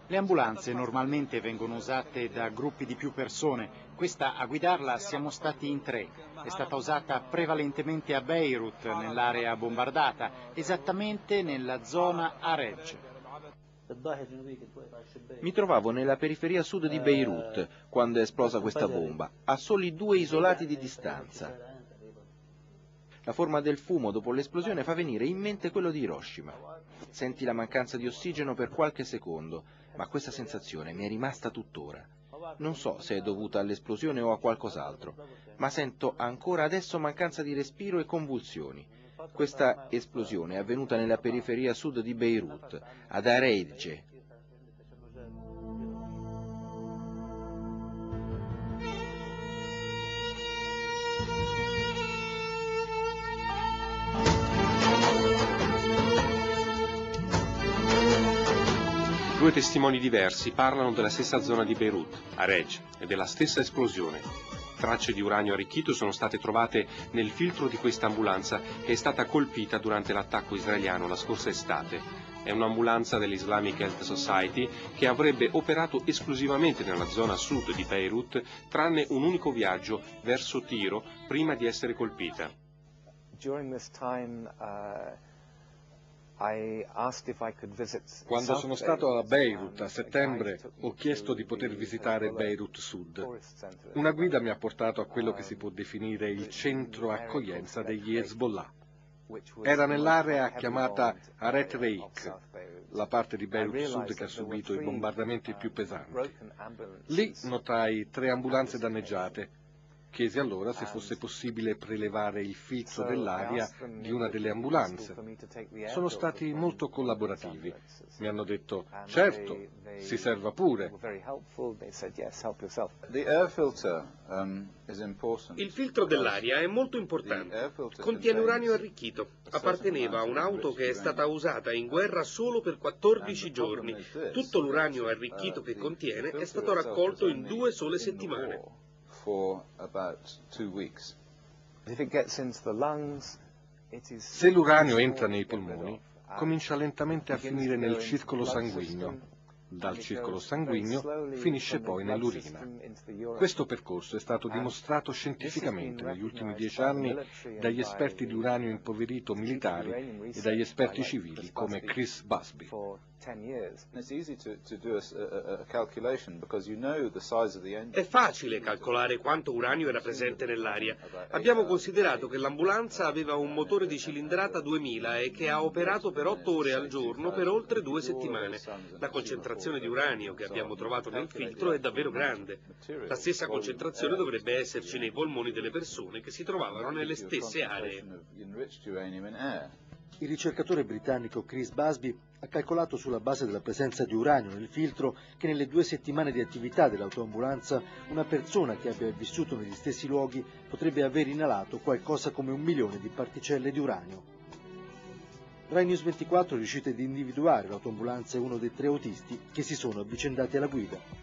Le ambulanze normalmente vengono usate da gruppi di più persone, questa a guidarla siamo stati in 3. È stata usata prevalentemente a Beirut, nell'area bombardata, esattamente nella zona Arej. Mi trovavo nella periferia sud di Beirut quando è esplosa questa bomba, a soli 2 isolati di distanza. La forma del fumo dopo l'esplosione fa venire in mente quello di Hiroshima. Senti la mancanza di ossigeno per qualche secondo, ma questa sensazione mi è rimasta tuttora. Non so se è dovuta all'esplosione o a qualcos'altro, ma sento ancora adesso mancanza di respiro e convulsioni. Questa esplosione è avvenuta nella periferia sud di Beirut, ad Areidje. Due testimoni diversi parlano della stessa zona di Beirut, Arej, e della stessa esplosione. Tracce di uranio arricchito sono state trovate nel filtro di questa ambulanza che è stata colpita durante l'attacco israeliano la scorsa estate. È un'ambulanza dell'Islamic Health Society che avrebbe operato esclusivamente nella zona sud di Beirut, tranne un unico viaggio verso Tiro prima di essere colpita. Quando sono stato a Beirut a settembre, ho chiesto di poter visitare Beirut Sud. Una guida mi ha portato a quello che si può definire il centro accoglienza degli Hezbollah. Era nell'area chiamata Aret Reik, la parte di Beirut Sud che ha subito i bombardamenti più pesanti. Lì notai 3 ambulanze danneggiate. Chiesi allora se fosse possibile prelevare il filtro dell'aria di una delle ambulanze. Sono stati molto collaborativi. Mi hanno detto, certo, si serva pure. Il filtro dell'aria è molto importante. Contiene uranio arricchito. Apparteneva a un'auto che è stata usata in guerra solo per 14 giorni. Tutto l'uranio arricchito che contiene è stato raccolto in 2 sole settimane. Se l'uranio entra nei polmoni, comincia lentamente a finire nel circolo sanguigno. Dal circolo sanguigno finisce poi nell'urina. Questo percorso è stato dimostrato scientificamente negli ultimi 10 anni dagli esperti di uranio impoverito militari e dagli esperti civili come Chris Busby. È facile calcolare quanto uranio era presente nell'aria. Abbiamo considerato che l'ambulanza aveva un motore di cilindrata 2000 e che ha operato per 8 ore al giorno per oltre 2 settimane. La concentrazione di uranio che abbiamo trovato nel filtro è davvero grande. La stessa concentrazione dovrebbe esserci nei polmoni delle persone che si trovavano nelle stesse aree. Il ricercatore britannico Chris Busby ha calcolato sulla base della presenza di uranio nel filtro che nelle 2 settimane di attività dell'autoambulanza una persona che abbia vissuto negli stessi luoghi potrebbe aver inalato qualcosa come 1 milione di particelle di uranio. Rai News 24 è riuscita ad individuare l'autoambulanza e uno dei 3 autisti che si sono avvicendati alla guida.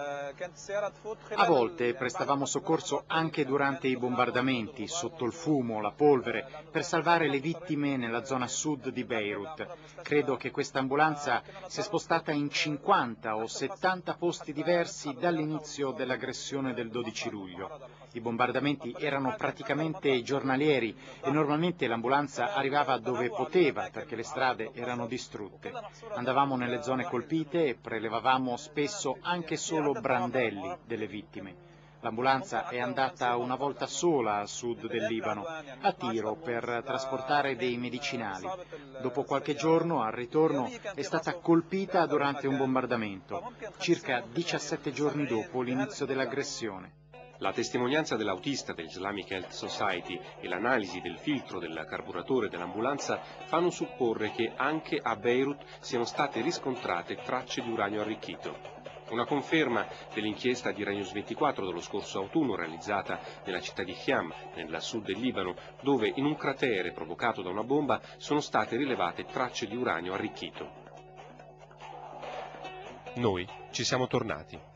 A volte prestavamo soccorso anche durante i bombardamenti, sotto il fumo, la polvere, per salvare le vittime nella zona sud di Beirut. Credo che questa ambulanza si è spostata in 50 o 70 posti diversi dall'inizio dell'aggressione del 12 luglio. I bombardamenti erano praticamente giornalieri e normalmente l'ambulanza arrivava dove poteva perché le strade erano distrutte. Andavamo nelle zone colpite e prelevavamo spesso anche solo brandelli delle vittime. L'ambulanza è andata una volta sola a sud del Libano, a Tiro, per trasportare dei medicinali. Dopo qualche giorno, al ritorno, è stata colpita durante un bombardamento, circa 17 giorni dopo l'inizio dell'aggressione. La testimonianza dell'autista dell'Islamic Health Society e l'analisi del filtro del carburatore dell'ambulanza fanno supporre che anche a Beirut siano state riscontrate tracce di uranio arricchito. Una conferma dell'inchiesta di Rai News 24 dello scorso autunno realizzata nella città di Khiam, nel sud del Libano, dove in un cratere provocato da una bomba sono state rilevate tracce di uranio arricchito. Noi ci siamo tornati.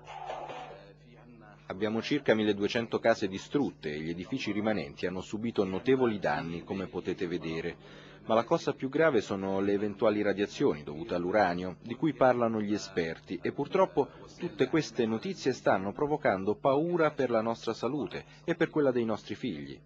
Abbiamo circa 1200 case distrutte e gli edifici rimanenti hanno subito notevoli danni, come potete vedere. ma la cosa più grave sono le eventuali radiazioni dovute all'uranio, di cui parlano gli esperti, e purtroppo tutte queste notizie stanno provocando paura per la nostra salute e per quella dei nostri figli.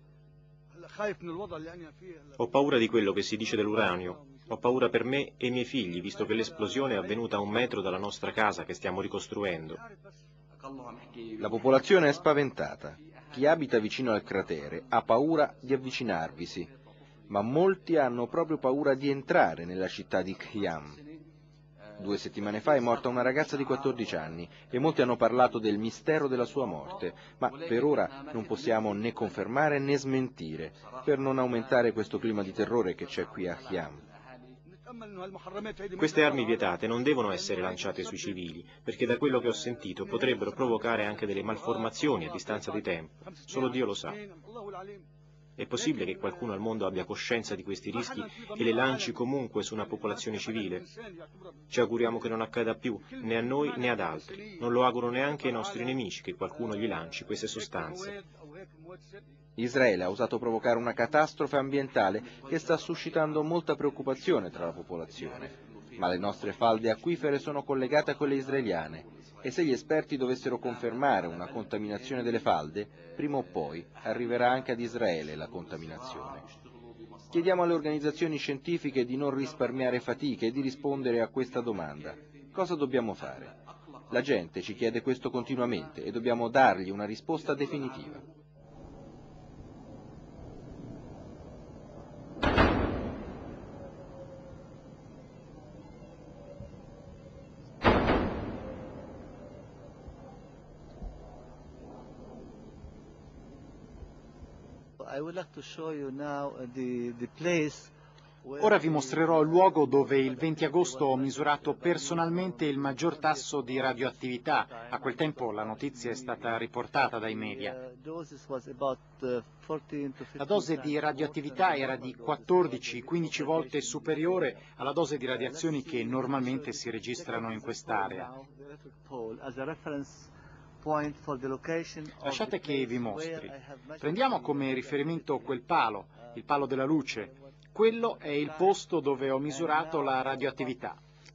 Ho paura di quello che si dice dell'uranio. Ho paura per me e i miei figli, visto che l'esplosione è avvenuta a 1 metro dalla nostra casa che stiamo ricostruendo. La popolazione è spaventata. Chi abita vicino al cratere ha paura di avvicinarvisi, ma molti hanno proprio paura di entrare nella città di Khiam. 2 settimane fa è morta una ragazza di 14 anni e molti hanno parlato del mistero della sua morte, ma per ora non possiamo né confermare né smentire, per non aumentare questo clima di terrore che c'è qui a Khiam. Queste armi vietate non devono essere lanciate sui civili, perché da quello che ho sentito potrebbero provocare anche delle malformazioni a distanza di tempo. Solo Dio lo sa. È possibile che qualcuno al mondo abbia coscienza di questi rischi e le lanci comunque su una popolazione civile? Ci auguriamo che non accada più, né a noi né ad altri. Non lo auguro neanche ai nostri nemici che qualcuno gli lanci queste sostanze. Israele ha osato provocare una catastrofe ambientale che sta suscitando molta preoccupazione tra la popolazione, ma le nostre falde acquifere sono collegate a quelle israeliane e se gli esperti dovessero confermare una contaminazione delle falde, prima o poi arriverà anche ad Israele la contaminazione. Chiediamo alle organizzazioni scientifiche di non risparmiare fatiche e di rispondere a questa domanda. Cosa dobbiamo fare? La gente ci chiede questo continuamente e dobbiamo dargli una risposta definitiva. Ora vi mostrerò il luogo dove il 20 agosto ho misurato personalmente il maggior tasso di radioattività. A quel tempo la notizia è stata riportata dai media. La dose di radioattività era di 14-15 volte superiore alla dose di radiazioni che normalmente si registrano in quest'area. Lasciate che vi mostri. Prendiamo come riferimento quel palo, il palo della luce. Quello è il posto dove ho misurato la radioattività.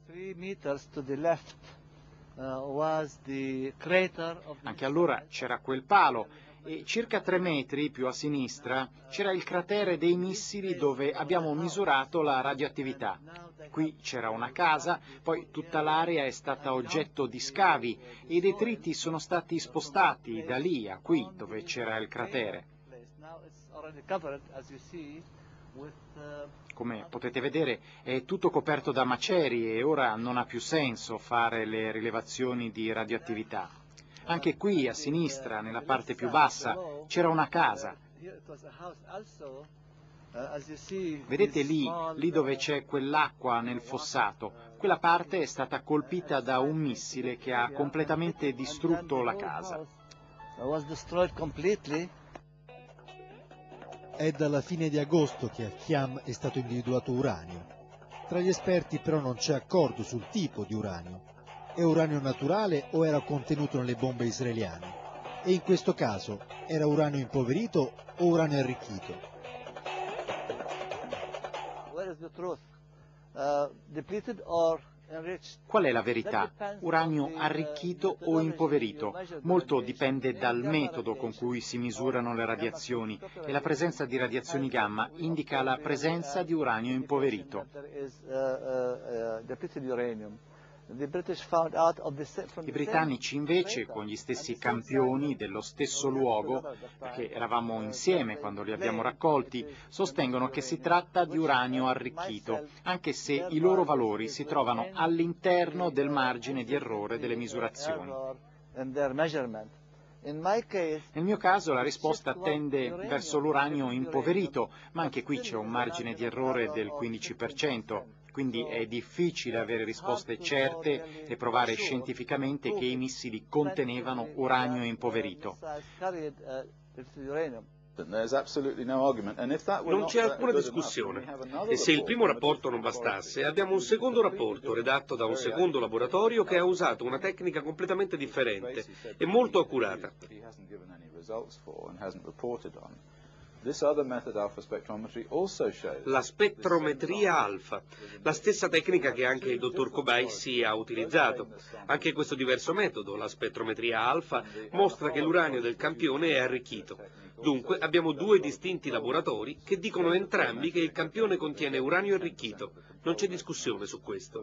Anche allora c'era quel palo e circa 3 metri più a sinistra c'era il cratere dei missili dove abbiamo misurato la radioattività. Qui c'era una casa, poi tutta l'area è stata oggetto di scavi e i detriti sono stati spostati da lì a qui dove c'era il cratere. Come potete vedere è tutto coperto da maceri e ora non ha più senso fare le rilevazioni di radioattività. Anche qui a sinistra, nella parte più bassa, c'era una casa. Vedete lì dove c'è quell'acqua nel fossato, quella parte è stata colpita da un missile che ha completamente distrutto la casa. È dalla fine di agosto che a Khiam è stato individuato uranio. Tra gli esperti però non c'è accordo sul tipo di uranio. È uranio naturale o era contenuto nelle bombe israeliane? E in questo caso era uranio impoverito o uranio arricchito? Qual è la verità? Uranio arricchito o impoverito? Molto dipende dal metodo con cui si misurano le radiazioni e la presenza di radiazioni gamma indica la presenza di uranio impoverito. I britannici invece, con gli stessi campioni dello stesso luogo, perché eravamo insieme quando li abbiamo raccolti, sostengono che si tratta di uranio arricchito, anche se i loro valori si trovano all'interno del margine di errore delle misurazioni. Nel mio caso la risposta tende verso l'uranio impoverito, ma anche qui c'è un margine di errore del 15%. Quindi è difficile avere risposte certe e provare scientificamente che i missili contenevano uranio impoverito. Non c'è alcuna discussione. E se il primo rapporto non bastasse, abbiamo un secondo rapporto redatto da un secondo laboratorio che ha usato una tecnica completamente differente e molto accurata. La spettrometria alfa, la stessa tecnica che anche il dottor Kobayashi ha utilizzato. Anche questo diverso metodo, la spettrometria alfa, mostra che l'uranio del campione è arricchito. Dunque abbiamo due distinti laboratori che dicono entrambi che il campione contiene uranio arricchito. Non c'è discussione su questo.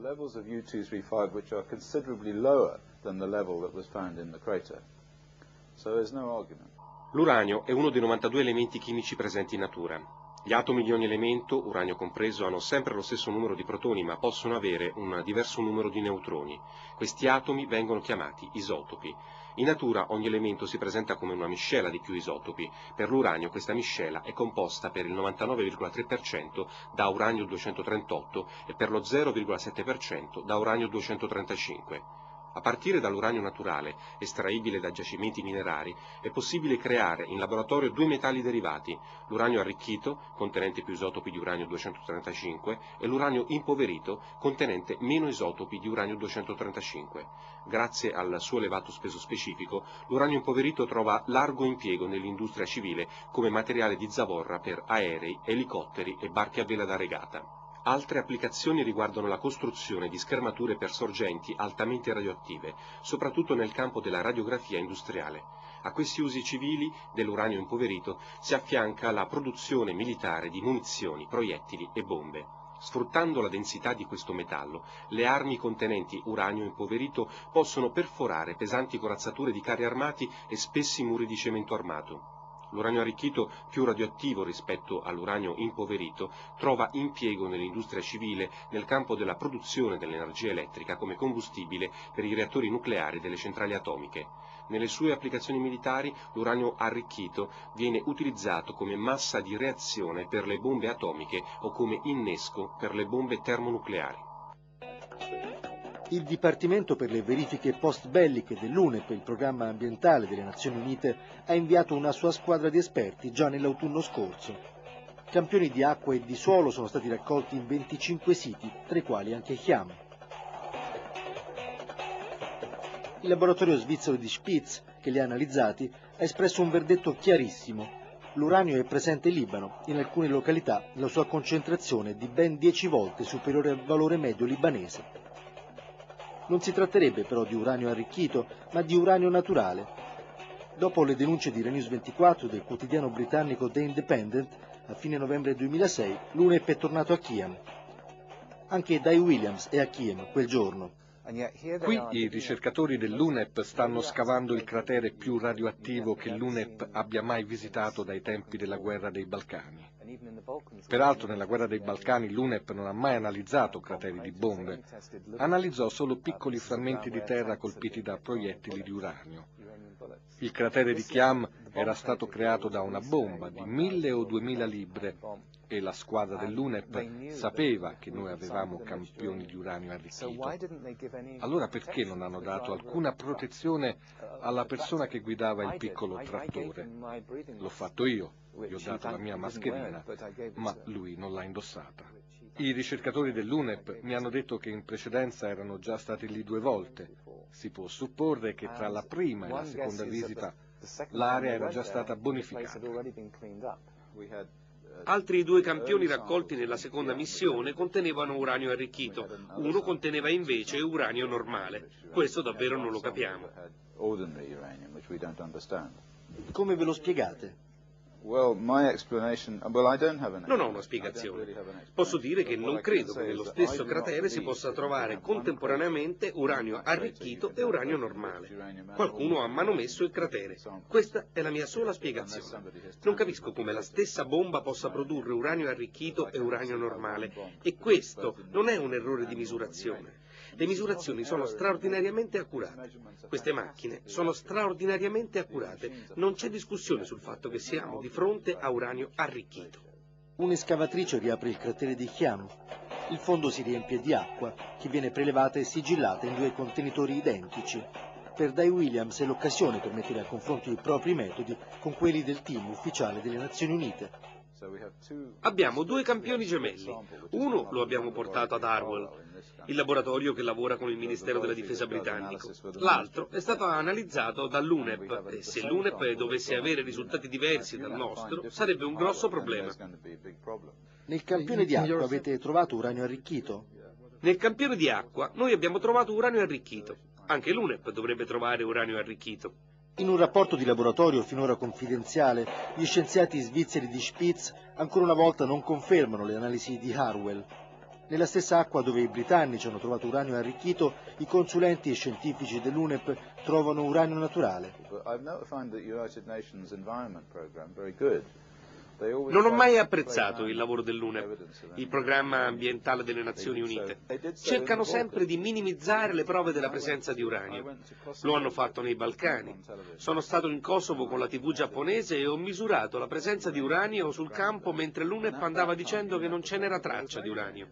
L'uranio è uno dei 92 elementi chimici presenti in natura. Gli atomi di ogni elemento, uranio compreso, hanno sempre lo stesso numero di protoni, ma possono avere un diverso numero di neutroni. Questi atomi vengono chiamati isotopi. In natura ogni elemento si presenta come una miscela di più isotopi. Per l'uranio questa miscela è composta per il 99,3% da uranio 238 e per lo 0,7% da uranio 235. A partire dall'uranio naturale, estraibile da giacimenti minerari, è possibile creare in laboratorio due metalli derivati, l'uranio arricchito, contenente più isotopi di uranio 235, e l'uranio impoverito, contenente meno isotopi di uranio 235. Grazie al suo elevato peso specifico, l'uranio impoverito trova largo impiego nell'industria civile come materiale di zavorra per aerei, elicotteri e barche a vela da regata. Altre applicazioni riguardano la costruzione di schermature per sorgenti altamente radioattive, soprattutto nel campo della radiografia industriale. A questi usi civili dell'uranio impoverito si affianca la produzione militare di munizioni, proiettili e bombe. Sfruttando la densità di questo metallo, le armi contenenti uranio impoverito possono perforare pesanti corazzature di carri armati e spessi muri di cemento armato. L'uranio arricchito, più radioattivo rispetto all'uranio impoverito, trova impiego nell'industria civile nel campo della produzione dell'energia elettrica come combustibile per i reattori nucleari delle centrali atomiche. Nelle sue applicazioni militari, l'uranio arricchito viene utilizzato come massa di reazione per le bombe atomiche o come innesco per le bombe termonucleari. Il Dipartimento per le verifiche post-belliche dell'UNEP, il programma ambientale delle Nazioni Unite, ha inviato una sua squadra di esperti già nell'autunno scorso. Campioni di acqua e di suolo sono stati raccolti in 25 siti, tra i quali anche Chiam. Il laboratorio svizzero di Spitz, che li ha analizzati, ha espresso un verdetto chiarissimo. L'uranio è presente in Libano, in alcune località la sua concentrazione è di ben 10 volte superiore al valore medio libanese. Non si tratterebbe però di uranio arricchito, ma di uranio naturale. Dopo le denunce di Renews 24 del quotidiano britannico The Independent, a fine novembre 2006, l'UNEP è tornato a Chiam. Anche Dai Williams è a Chiam quel giorno. Qui i ricercatori dell'UNEP stanno scavando il cratere più radioattivo che l'UNEP abbia mai visitato dai tempi della guerra dei Balcani. Peraltro nella guerra dei Balcani l'UNEP non ha mai analizzato crateri di bombe, analizzò solo piccoli frammenti di terra colpiti da proiettili di uranio. Il cratere di Chiam era stato creato da una bomba di 1000 o 2000 libre e la squadra dell'UNEP sapeva che noi avevamo campioni di uranio arricchito. Allora perché non hanno dato alcuna protezione alla persona che guidava il piccolo trattore? L'ho fatto io, gli ho dato la mia mascherina, ma lui non l'ha indossata. I ricercatori dell'UNEP mi hanno detto che in precedenza erano già stati lì 2 volte. Si può supporre che tra la prima e la seconda visita l'area era già stata bonificata. Altri 2 campioni raccolti nella seconda missione contenevano uranio arricchito, uno conteneva invece uranio normale. Questo davvero non lo capiamo. Come ve lo spiegate? Non ho una spiegazione. Posso dire che non credo che nello stesso cratere si possa trovare contemporaneamente uranio arricchito e uranio normale. Qualcuno ha manomesso il cratere. Questa è la mia sola spiegazione. Non capisco come la stessa bomba possa produrre uranio arricchito e uranio normale. E questo non è un errore di misurazione. Le misurazioni sono straordinariamente accurate. Queste macchine sono straordinariamente accurate. Non c'è discussione sul fatto che siamo di fronte a uranio arricchito. Un'escavatrice riapre il cratere di Chiam. Il fondo si riempie di acqua, che viene prelevata e sigillata in 2 contenitori identici. Per Dai Williams è l'occasione per mettere a confronto i propri metodi con quelli del team ufficiale delle Nazioni Unite. Abbiamo due campioni gemelli. Uno lo abbiamo portato ad Harwell, il laboratorio che lavora con il Ministero della Difesa britannico. L'altro è stato analizzato dall'UNEP e se l'UNEP dovesse avere risultati diversi dal nostro sarebbe un grosso problema. Nel campione di acqua avete trovato uranio arricchito? Nel campione di acqua noi abbiamo trovato uranio arricchito. Anche l'UNEP dovrebbe trovare uranio arricchito. In un rapporto di laboratorio finora confidenziale, gli scienziati svizzeri di Spitz ancora una volta non confermano le analisi di Harwell. Nella stessa acqua dove i britannici hanno trovato uranio arricchito, i consulenti e scientifici dell'UNEP trovano uranio naturale. Non ho mai apprezzato il lavoro dell'UNEP, il programma ambientale delle Nazioni Unite. Cercano sempre di minimizzare le prove della presenza di uranio. Lo hanno fatto nei Balcani. Sono stato in Kosovo con la TV giapponese e ho misurato la presenza di uranio sul campo mentre l'UNEP andava dicendo che non ce n'era traccia di uranio.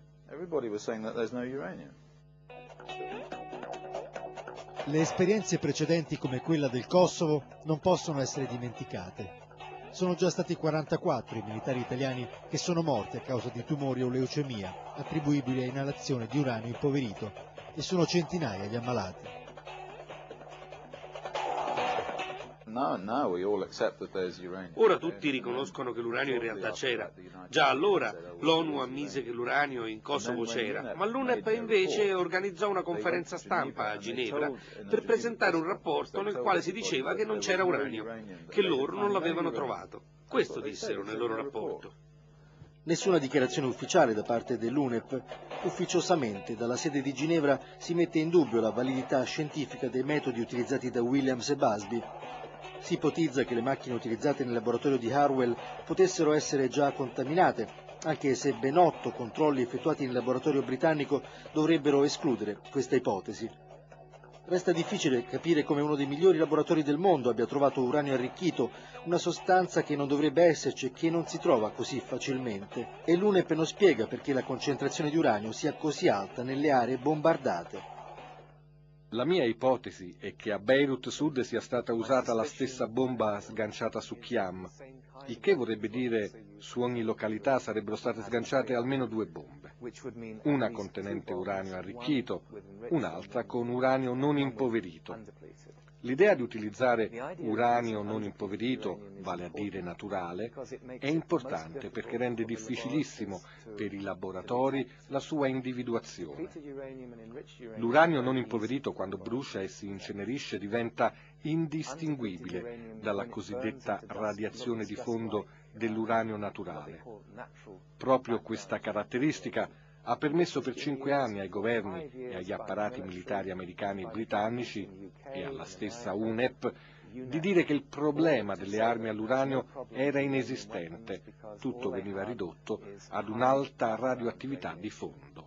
Le esperienze precedenti come quella del Kosovo non possono essere dimenticate. Sono già stati 44 i militari italiani che sono morti a causa di tumori o leucemia attribuibili a inalazione di uranio impoverito e sono centinaia gli ammalati. Ora tutti riconoscono che l'uranio in realtà c'era. Già allora l'ONU ammise che l'uranio in Kosovo c'era, ma l'UNEP invece organizzò una conferenza stampa a Ginevra per presentare un rapporto nel quale si diceva che non c'era uranio, che loro non l'avevano trovato. Questo dissero nel loro rapporto. Nessuna dichiarazione ufficiale da parte dell'UNEP. Ufficiosamente dalla sede di Ginevra si mette in dubbio la validità scientifica dei metodi utilizzati da Williams e Busby. Si ipotizza che le macchine utilizzate nel laboratorio di Harwell potessero essere già contaminate, anche se ben 8 controlli effettuati nel laboratorio britannico dovrebbero escludere questa ipotesi. Resta difficile capire come uno dei migliori laboratori del mondo abbia trovato uranio arricchito, una sostanza che non dovrebbe esserci e che non si trova così facilmente. E l'UNEP non spiega perché la concentrazione di uranio sia così alta nelle aree bombardate. La mia ipotesi è che a Beirut Sud sia stata usata la stessa bomba sganciata su Khiam, il che vorrebbe dire su ogni località sarebbero state sganciate almeno 2 bombe, una contenente uranio arricchito, un'altra con uranio non impoverito. L'idea di utilizzare uranio non impoverito, vale a dire naturale, è importante perché rende difficilissimo per i laboratori la sua individuazione. L'uranio non impoverito, quando brucia e si incenerisce, diventa indistinguibile dalla cosiddetta radiazione di fondo dell'uranio naturale. Proprio questa caratteristica ha permesso per 5 anni ai governi e agli apparati militari americani e britannici e alla stessa UNEP di dire che il problema delle armi all'uranio era inesistente, tutto veniva ridotto ad un'alta radioattività di fondo.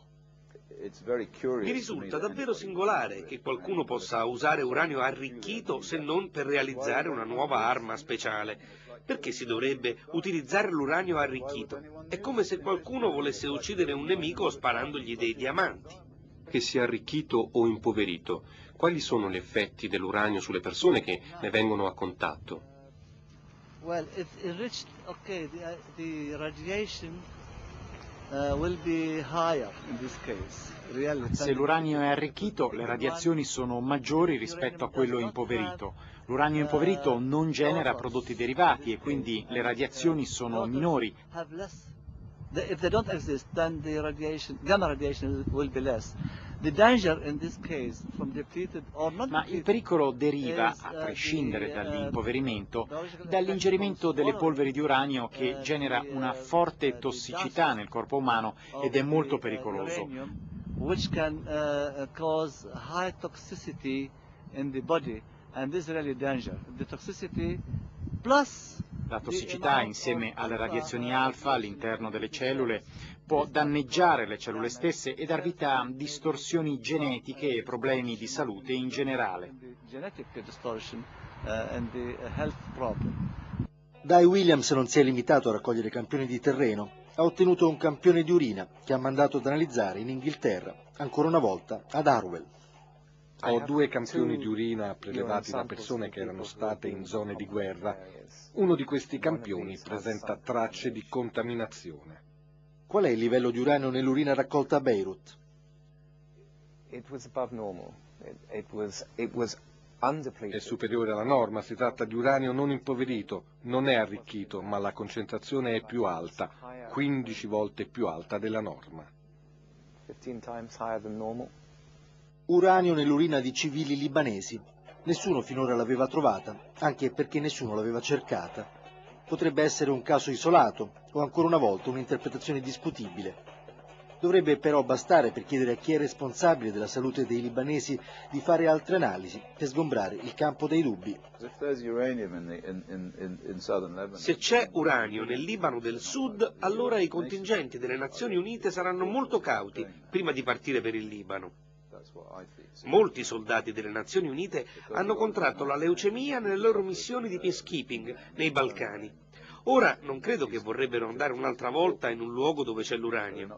Mi risulta davvero singolare che qualcuno possa usare uranio arricchito se non per realizzare una nuova arma speciale. Perché si dovrebbe utilizzare l'uranio arricchito? È come se qualcuno volesse uccidere un nemico sparandogli dei diamanti. Che sia arricchito o impoverito, quali sono gli effetti dell'uranio sulle persone che ne vengono a contatto? Well, if enriched, okay, the radiation will be higher in this case. Se l'uranio è arricchito, le radiazioni sono maggiori rispetto a quello impoverito. L'uranio impoverito non genera prodotti derivati e quindi le radiazioni sono minori. If they don't exist, then the radiation, gamma radiation will be less. The danger in this case from depleted or not Ma il pericolo deriva, a prescindere dall'impoverimento, dall'ingerimento delle polveri di uranio che genera una forte tossicità nel corpo umano ed è molto pericoloso. Which can cause high toxicity in the body, and this is really danger. The toxicity plus la tossicità insieme alle radiazioni alfa all'interno delle cellule può danneggiare le cellule stesse e dar vita a distorsioni genetiche e problemi di salute in generale. Dai Williams non si è limitato a raccogliere campioni di terreno, ha ottenuto un campione di urina che ha mandato ad analizzare in Inghilterra, ancora una volta ad Harwell. Ho 2 campioni di urina prelevati da persone che erano state in zone di guerra. Uno di questi campioni presenta tracce di contaminazione. Qual è il livello di uranio nell'urina raccolta a Beirut? È superiore alla norma, si tratta di uranio non impoverito, non è arricchito, ma la concentrazione è più alta, 15 volte più alta della norma. Uranio nell'urina di civili libanesi. Nessuno finora l'aveva trovata, anche perché nessuno l'aveva cercata. Potrebbe essere un caso isolato, o ancora una volta un'interpretazione discutibile. Dovrebbe però bastare per chiedere a chi è responsabile della salute dei libanesi di fare altre analisi per sgombrare il campo dei dubbi. Se c'è uranio nel Libano del Sud, allora i contingenti delle Nazioni Unite saranno molto cauti prima di partire per il Libano. Molti soldati delle Nazioni Unite hanno contratto la leucemia nelle loro missioni di peacekeeping nei Balcani. Ora non credo che vorrebbero andare un'altra volta in un luogo dove c'è l'uranio.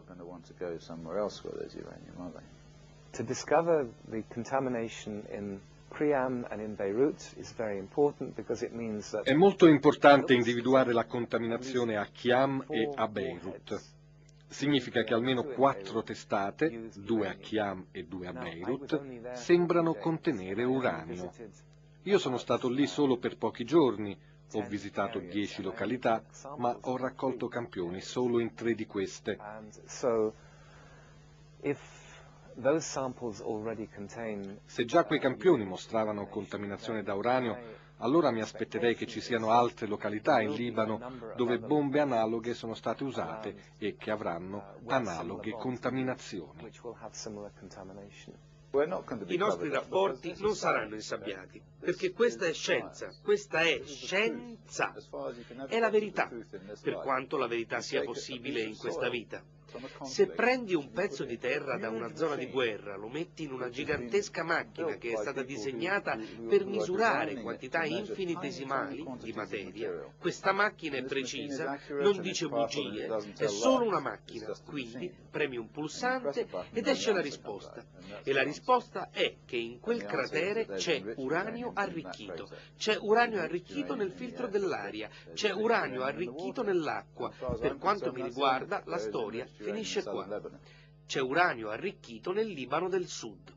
To discover the contamination in Priam and in Beirut is very important because it means that È molto importante individuare la contaminazione a Khiam e a Beirut. Significa che almeno 4 testate, 2 a Khiam e 2 a Beirut, sembrano contenere uranio. Io sono stato lì solo per pochi giorni, ho visitato 10 località, ma ho raccolto campioni solo in 3 di queste. Se già quei campioni mostravano contaminazione da uranio, allora mi aspetterei che ci siano altre località in Libano dove bombe analoghe sono state usate e che avranno analoghe contaminazioni. I nostri rapporti non saranno insabbiati, perché questa è scienza, questa è scienza, è la verità, per quanto la verità sia possibile in questa vita. Se prendi un pezzo di terra da una zona di guerra, lo metti in una gigantesca macchina che è stata disegnata per misurare quantità infinitesimali di materia, questa macchina è precisa, non dice bugie, è solo una macchina, quindi premi un pulsante ed esce la risposta. E la risposta è che in quel cratere c'è uranio arricchito, c'è uranio arricchito nel filtro dell'aria, c'è uranio arricchito nell'acqua. Per quanto mi riguarda, la storia finisce qua. C'è uranio arricchito nel Libano del Sud.